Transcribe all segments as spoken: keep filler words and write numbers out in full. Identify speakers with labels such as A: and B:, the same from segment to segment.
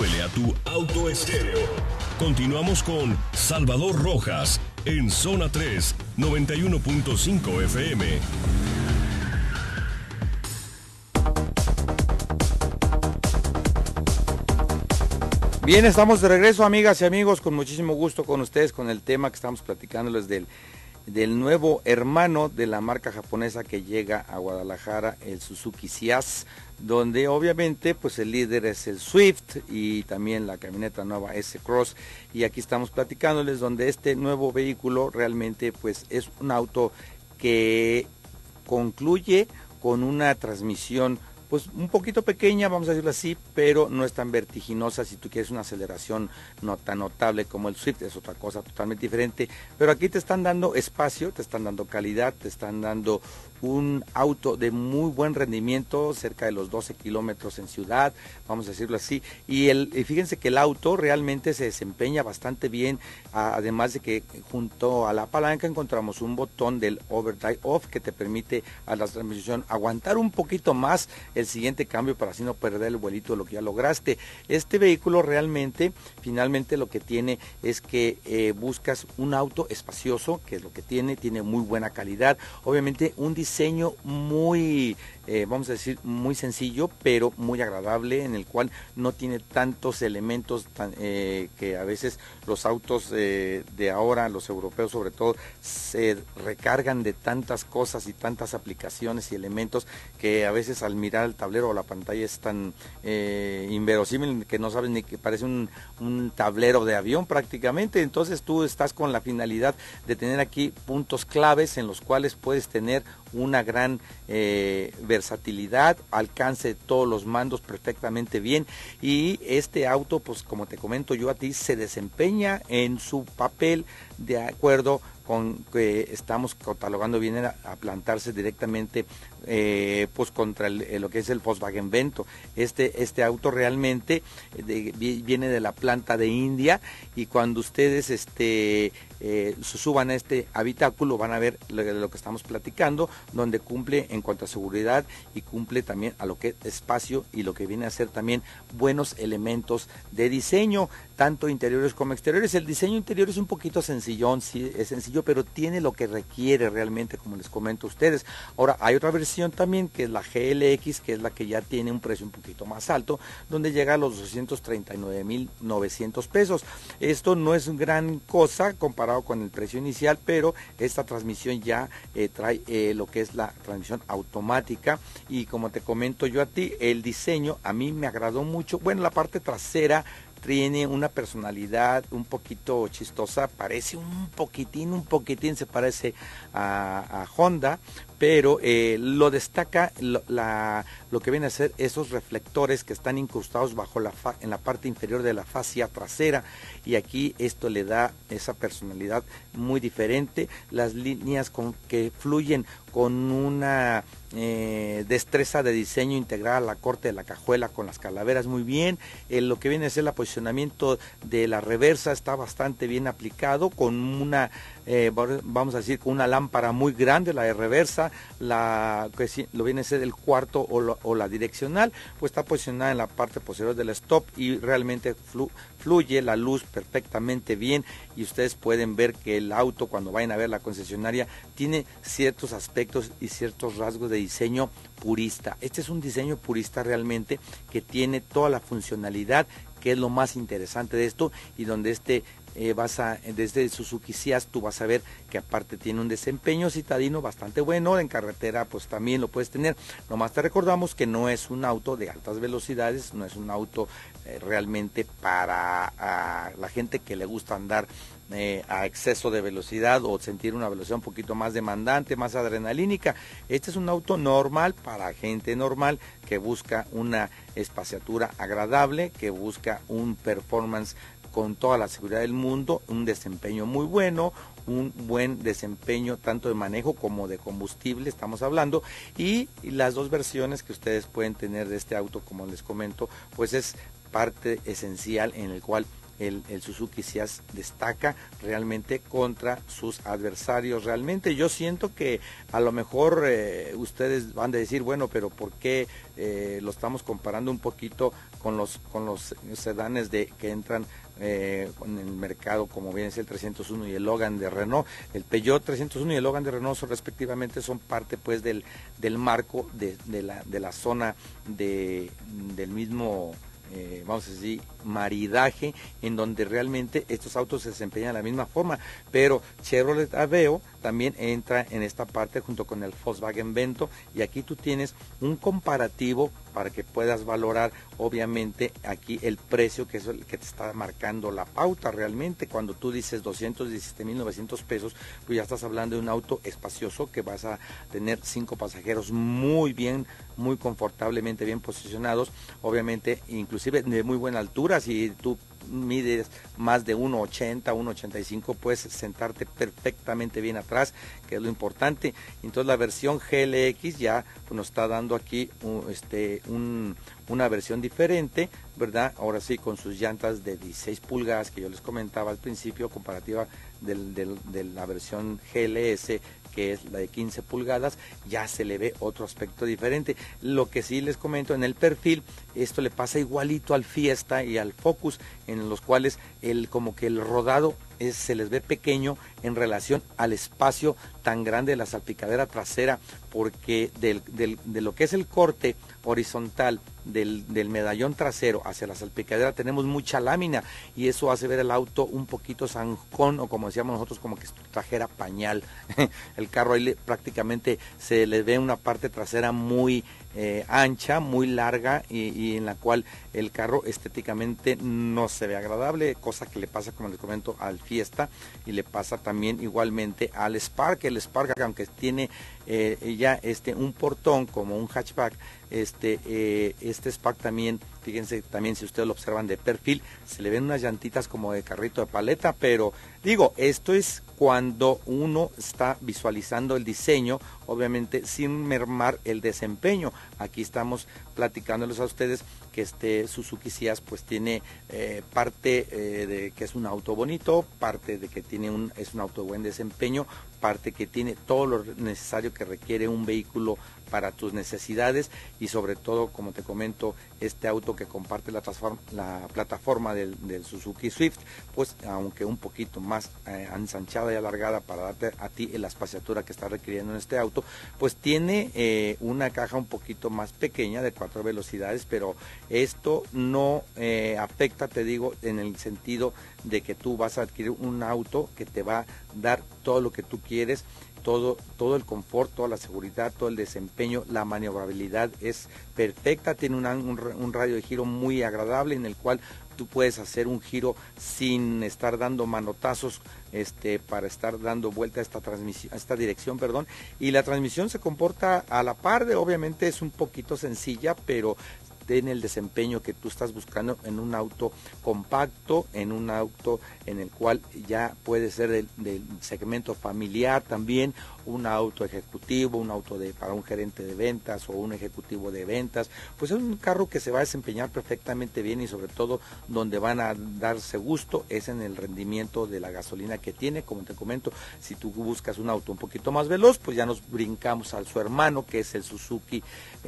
A: Súbele a tu auto estéreo. Continuamos con Salvador Rojas en Zona tres, noventa y uno punto cinco F M.
B: Bien, estamos de regreso, amigas y amigos, con muchísimo gusto con ustedes, con el tema que estamos platicándoles del, del nuevo hermano de la marca japonesa que llega a Guadalajara, el Suzuki Ciaz, donde obviamente pues el líder es el Swift y también la camioneta nueva S-Cross, y aquí estamos platicándoles donde este nuevo vehículo realmente pues es un auto que concluye con una transmisión pues un poquito pequeña, vamos a decirlo así, pero no es tan vertiginosa. Si tú quieres una aceleración no tan notable como el Swift, es otra cosa totalmente diferente, pero aquí te están dando espacio, te están dando calidad, te están dando un auto de muy buen rendimiento, cerca de los doce kilómetros en ciudad, vamos a decirlo así, y, el, y fíjense que el auto realmente se desempeña bastante bien, además de que junto a la palanca encontramos un botón del Overdrive Off que te permite a la transmisión aguantar un poquito más el siguiente cambio para así no perder el vuelito de lo que ya lograste. Este vehículo realmente, finalmente lo que tiene es que eh, buscas un auto espacioso, que es lo que tiene, tiene muy buena calidad, obviamente un diseño muy, eh, vamos a decir, muy sencillo, pero muy agradable, en el cual no tiene tantos elementos tan, eh, que a veces los autos eh, de ahora, los europeos sobre todo, se recargan de tantas cosas y tantas aplicaciones y elementos que a veces al mirar el tablero o la pantalla es tan eh, inverosímil que no sabes ni que parece un, un tablero de avión prácticamente. Entonces tú estás con la finalidad de tener aquí puntos claves en los cuales puedes tener una gran eh, versatilidad, alcance de todos los mandos perfectamente bien, y este auto, pues como te comento yo a ti, se desempeña en su papel de acuerdo con que estamos catalogando, viene a, a plantarse directamente eh, pues contra el, lo que es el Volkswagen Vento. Este, este auto realmente de, viene de la planta de India, y cuando ustedes este, eh, suban a este habitáculo van a ver lo, lo que estamos platicando, donde cumple en cuanto a seguridad y cumple también a lo que es espacio y lo que viene a ser también buenos elementos de diseño, tanto interiores como exteriores. El diseño interior es un poquito sencillón, sí, es sencillo, pero tiene lo que requiere realmente, como les comento a ustedes. Ahora, hay otra versión también, que es la G L X, que es la que ya tiene un precio un poquito más alto, donde llega a los doscientos treinta y nueve mil novecientos pesos. Esto no es gran cosa comparado con el precio inicial, pero esta transmisión ya eh, trae eh, lo que es la transmisión automática, y como te comento yo a ti, el diseño a mí me agradó mucho. Bueno, la parte trasera tiene una personalidad un poquito chistosa, parece un poquitín, un poquitín se parece a, a Honda, pero eh, lo destaca lo, la, lo que viene a ser esos reflectores que están incrustados bajo la fa, en la parte inferior de la fascia trasera, y aquí esto le da esa personalidad muy diferente. Las líneas con, que fluyen con una eh, destreza de diseño integral a la corte de la cajuela con las calaveras muy bien. Eh, lo que viene a ser el posicionamiento de la reversa está bastante bien aplicado, con una eh, vamos a decir con una lámpara muy grande, la de reversa, la que lo viene a ser el cuarto o, lo, o la direccional, pues está posicionada en la parte posterior del stop, y realmente flu, fluye la luz perfectamente bien, y ustedes pueden ver que el auto, cuando vayan a ver la concesionaria, tiene ciertos aspectos y ciertos rasgos de diseño purista. Este es un diseño purista realmente, que tiene toda la funcionalidad, que es lo más interesante de esto, y donde este eh, vas a, desde Suzuki Ciaz, tú vas a ver que aparte tiene un desempeño citadino bastante bueno, en carretera pues también lo puedes tener. Nomás te recordamos que no es un auto de altas velocidades, no es un auto eh, realmente para a la gente que le gusta andar Eh, a exceso de velocidad o sentir una velocidad un poquito más demandante, más adrenalínica. Este es un auto normal para gente normal que busca una espaciatura agradable, que busca un performance con toda la seguridad del mundo, un desempeño muy bueno, un buen desempeño tanto de manejo como de combustible, estamos hablando, y, y las dos versiones que ustedes pueden tener de este auto, como les comento, pues es parte esencial en el cual el, el Suzuki Ciaz destaca realmente contra sus adversarios. Realmente yo siento que a lo mejor eh, ustedes van a decir, bueno, pero ¿por qué eh, lo estamos comparando un poquito con los con los sedanes de que entran eh, en el mercado, como viene el trescientos uno y el Logan de Renault? El Peugeot trescientos uno y el Logan de Renault son, respectivamente son parte pues del, del marco de, de, la, de la zona de, del mismo Eh, vamos a decir, maridaje, en donde realmente estos autos se desempeñan de la misma forma, pero Chevrolet Aveo también entra en esta parte junto con el Volkswagen Vento, y aquí tú tienes un comparativo para que puedas valorar obviamente aquí el precio, que es el que te está marcando la pauta. Realmente cuando tú dices doscientos diecisiete mil novecientos pesos, pues ya estás hablando de un auto espacioso que vas a tener cinco pasajeros muy bien, muy confortablemente bien posicionados, obviamente inclusive de muy buena altura. Si tú mides más de uno ochenta, uno ochenta y cinco, puedes sentarte perfectamente bien atrás, que es lo importante. Entonces la versión G L X ya pues, nos está dando aquí un, este, un, una versión diferente, ¿verdad? Ahora sí, con sus llantas de dieciséis pulgadas que yo les comentaba al principio, comparativa del, del, de la versión G L S, que es la de quince pulgadas, ya se le ve otro aspecto diferente. Lo que sí les comento, en el perfil, esto le pasa igualito al Fiesta y al Focus, en los cuales el como que el rodado es, se les ve pequeño en relación al espacio tan grande de la salpicadera trasera, porque del, del, de lo que es el corte horizontal del, del medallón trasero hacia la salpicadera tenemos mucha lámina, y eso hace ver el auto un poquito zancón, o como decíamos nosotros, como que trajera pañal. El carro ahí le, prácticamente se le ve una parte trasera muy eh, ancha, muy larga, y, y en la cual el carro estéticamente no se ve agradable, cosa que le pasa, como les comento, al Fiesta, y le pasa también igualmente al Spark. El Spark, aunque tiene eh, ya este un portón como un hatchback, este eh, este Spark también, fíjense también, si ustedes lo observan de perfil, se le ven unas llantitas como de carrito de paleta, pero digo, esto es cuando uno está visualizando el diseño, obviamente sin mermar el desempeño. Aquí estamos platicándoles a ustedes que este Suzuki Ciaz pues tiene eh, parte eh, de que es un auto bonito, parte de que tiene un es un auto de buen desempeño, parte que tiene todo lo necesario que requiere un vehículo para tus necesidades, y sobre todo, como te comento, este auto que comparte la, la plataforma del, del Suzuki Swift, pues aunque un poquito más eh, ensanchada y alargada para darte a ti la espaciatura que está requiriendo en este auto, pues tiene eh, una caja un poquito más pequeña de cuatro velocidades, pero esto no eh, afecta, te digo, en el sentido de que tú vas a adquirir un auto que te va a dar todo lo que tú quieres, todo, todo el confort, toda la seguridad, todo el desempeño, la maniobrabilidad es perfecta, tiene una, un, un radio de giro muy agradable, en el cual tú puedes hacer un giro sin estar dando manotazos este, para estar dando vuelta a esta transmisión, a esta dirección, perdón, y la transmisión se comporta a la par de, obviamente es un poquito sencilla, pero en el desempeño que tú estás buscando en un auto compacto, en un auto en el cual ya puede ser del, del segmento familiar también, un auto ejecutivo, un auto de para un gerente de ventas o un ejecutivo de ventas, pues es un carro que se va a desempeñar perfectamente bien, y sobre todo donde van a darse gusto es en el rendimiento de la gasolina que tiene. Como te comento, si tú buscas un auto un poquito más veloz, pues ya nos brincamos al su hermano, que es el Suzuki,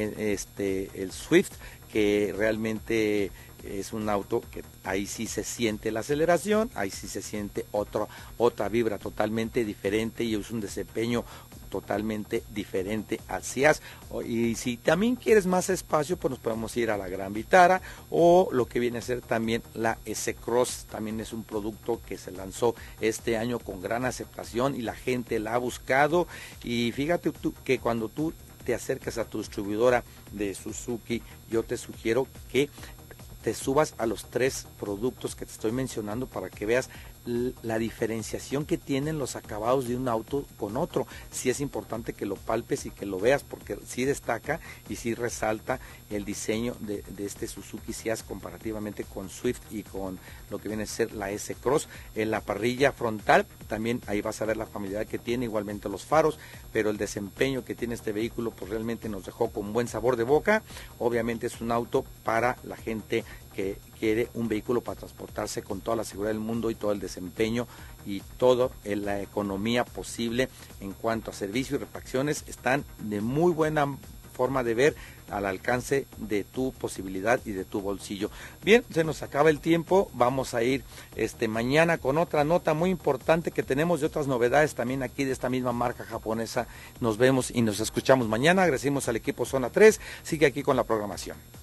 B: este, el Swift, que realmente es un auto que ahí sí se siente la aceleración, ahí sí se siente otro, otra vibra totalmente diferente, y es un desempeño totalmente diferente al Ciaz. Y si también quieres más espacio, pues nos podemos ir a la Gran Vitara, o lo que viene a ser también la S-Cross. También es un producto que se lanzó este año con gran aceptación y la gente la ha buscado, y fíjate tú que cuando tú te acercas a tu distribuidora de Suzuki, yo te sugiero que te subas a los tres productos que te estoy mencionando para que veas la diferenciación que tienen los acabados de un auto con otro. Sí es importante que lo palpes y que lo veas, porque sí destaca y sí resalta el diseño de, de este Suzuki Ciaz comparativamente con Swift y con lo que viene a ser la S-Cross. En la parrilla frontal también ahí vas a ver la familiaridad que tiene, igualmente los faros, pero el desempeño que tiene este vehículo pues realmente nos dejó con buen sabor de boca. Obviamente es un auto para la gente que quiere un vehículo para transportarse con toda la seguridad del mundo y todo el desempeño y toda la economía posible en cuanto a servicio y refacciones, están de muy buena forma de ver al alcance de tu posibilidad y de tu bolsillo. Bien, se nos acaba el tiempo, vamos a ir este mañana con otra nota muy importante que tenemos de otras novedades también aquí de esta misma marca japonesa. Nos vemos y nos escuchamos mañana. Agradecemos al equipo Zona tres, sigue aquí con la programación.